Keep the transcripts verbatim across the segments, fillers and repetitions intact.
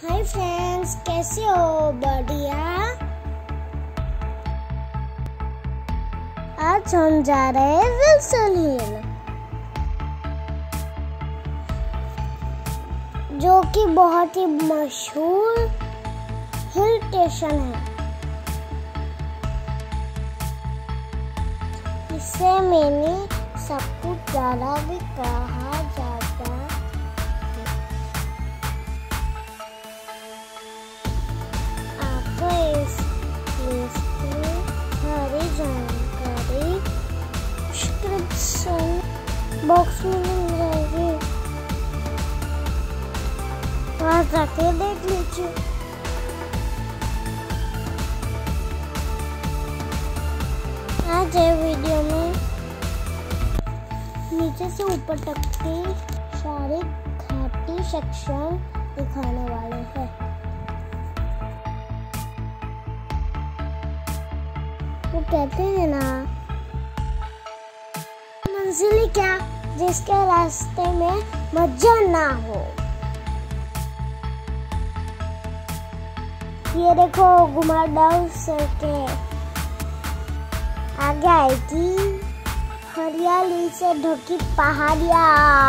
Hi friends, कैसे हो? बढ़िया। आज हम जा रहे हैं विल्सन हिल, जो कि बहुत ही मशहूर हिल स्टेशन है। इसे मैंने सापुतारा भी कहा जाता है। आपको इस प्लेस की सारी जानकारी डिस्क्रिप्शन बॉक्स में मिल जाएगी, वहाँ जाके देख लीजिए। आज ये वीडियो में नीचे से ऊपर तक की सारी घाटी सेक्शन दिखाने वाले हैं। वो कहते हैं ना, मंजिल क्या जिसके रास्ते में मजा ना हो। ये देखो घुमावदार सड़कें, आगे आएगी हरियाली से ढकी पहाड़ियाँ,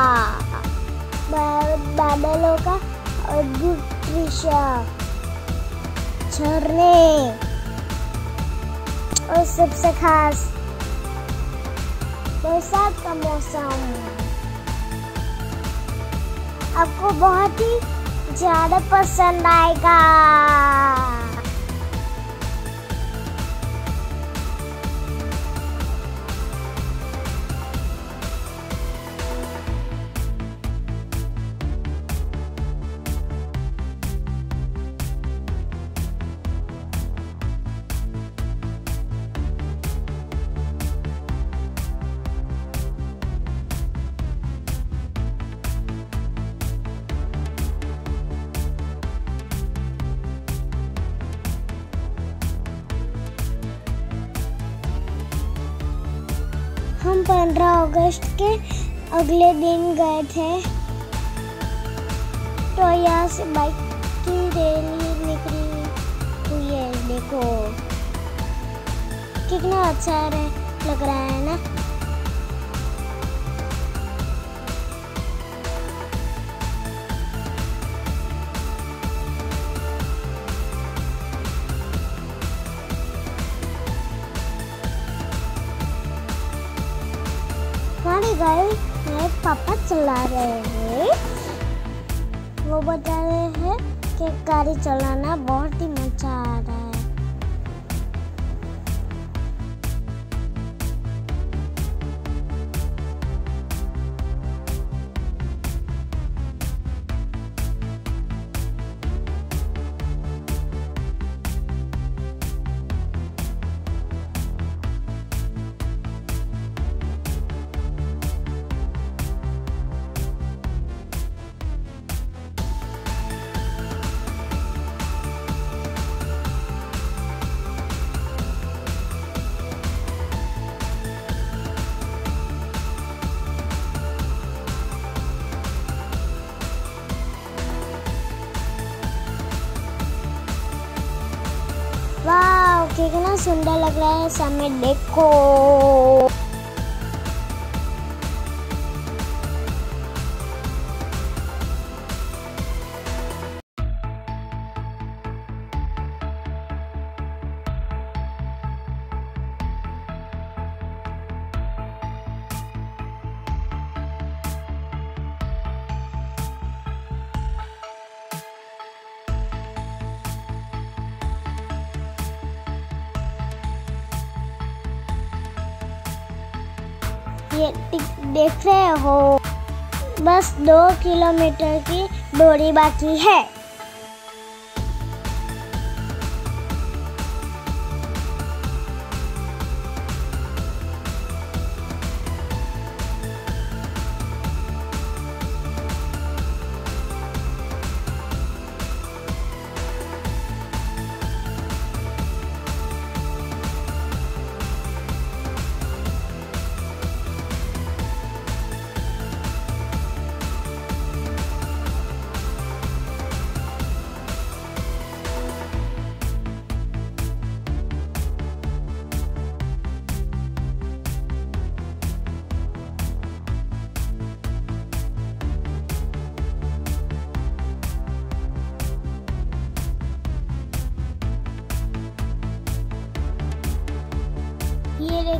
बादलों का अद्भुत दृश्य, झरने और सबसे खास बरसात का मौसम। आपको बहुत ही ज्यादा पसंद आएगा। हम पंद्रह अगस्त के अगले दिन गए थे, तो यहाँ से बाइक की रैली निकली हुई है। देखो कितना अच्छा लग रहा है ना। हमारी गाड़ी मेरे पापा चला रहे हैं। वो बता रहे हैं कि गाड़ी चलाना बहुत ही मजा आ रहा है। वाह, कितना सुंदर लग रहा है सामने, देखो। ये देख रहे हो, बस दो किलोमीटर की दूरी बाकी है।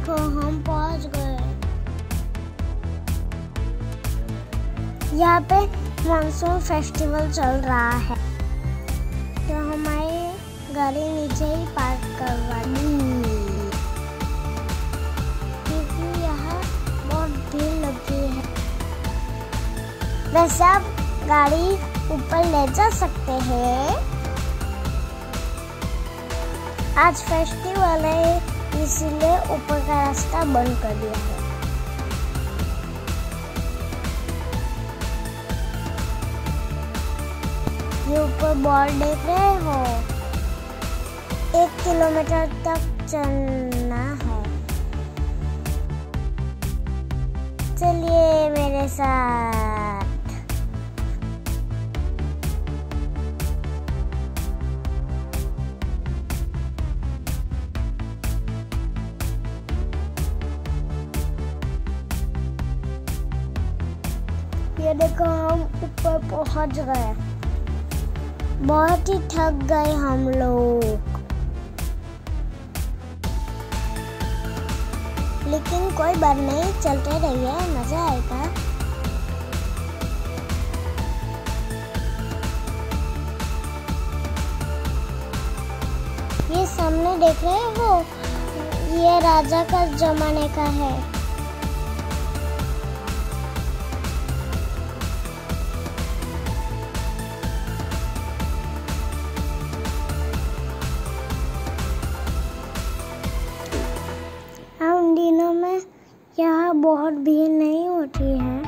देखो हम पहुंच गए। यहाँ पे मानसून फेस्टिवल चल रहा है, तो हमारी गाड़ी नीचे ही पार्क करवा दी, क्योंकि यहाँ बहुत भीड़ लगी है। वैसे आप गाड़ी ऊपर ले जा सकते हैं। आज फेस्टिवल है, इसलिए ऊपर का रास्ता बंद कर दिया है। ये ऊपर बोर्ड देख रहे हो, एक किलोमीटर तक चलना है। चलिए मेरे साथ। ये देखो हम ऊपर पहुंच गए। बहुत ही थक गए हम लोग, लेकिन कोई बात नहीं, चलते रहिए, मजा आएगा। ये सामने देख रहे हो, ये राजा का जमाने का है। उन दिनों में यहाँ बहुत भीड़ नहीं होती है,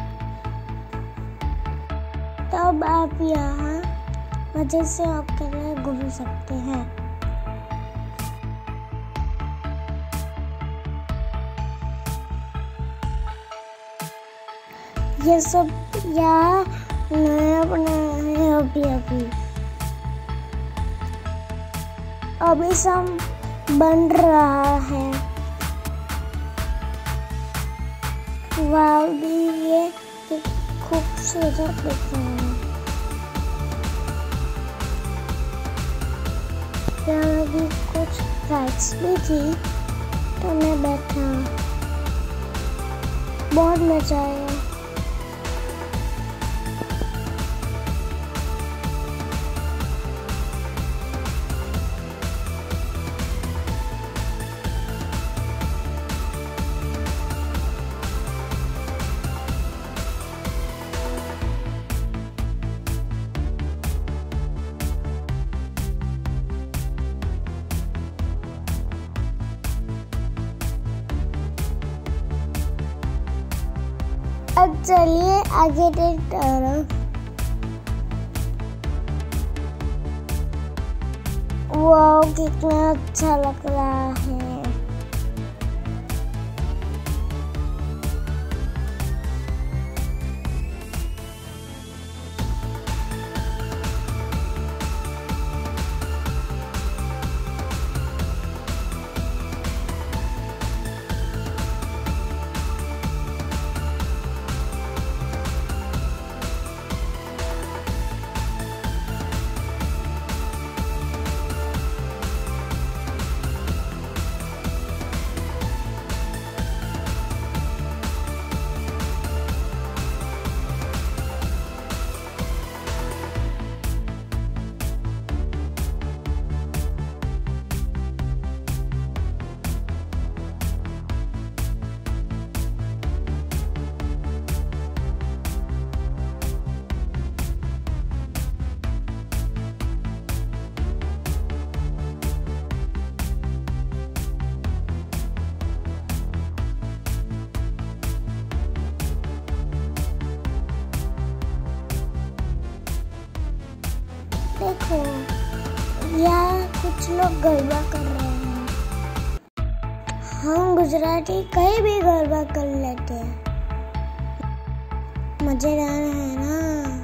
तब आप यहाँ मजे से अकेले घूम सकते हैं। ये सब यहाँ नया बनाया है अभी अभी अभी सब बन रहा है। वाव, भी ये खूबसूरत दिख रहा है। यहाँ भी कुछ राइड्स भी थी, तो मैं बैठा, बहुत मजा आया। अब चलिए आगे देखते हैं। वाह, कितना अच्छा लग रहा है। देखो, यहाँ कुछ लोग गरबा कर रहे हैं। हम गुजराती कहीं भी गरबा कर लेते हैं, मजेदार है ना।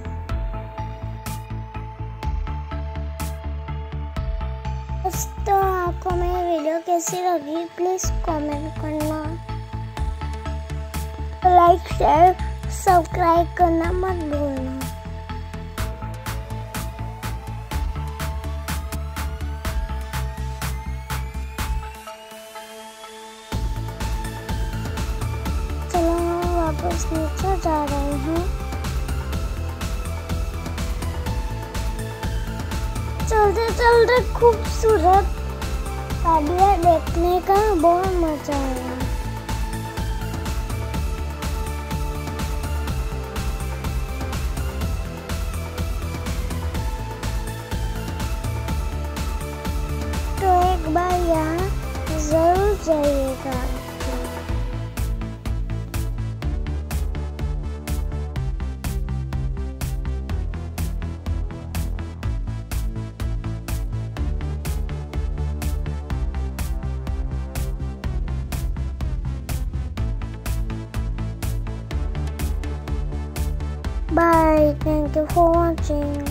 दोस्तों, आपको मेरी वीडियो कैसी लगी प्लीज कमेंट करना, लाइक शेयर सब्सक्राइब करना मत भूलना। गाइस नीचे जा रहे हैं। चलते चलते खूबसूरत वादियाँ देखने का बहुत मजा आया। तो एक बार यहाँ जरूर जाइएगा। Bye. Thank you for watching.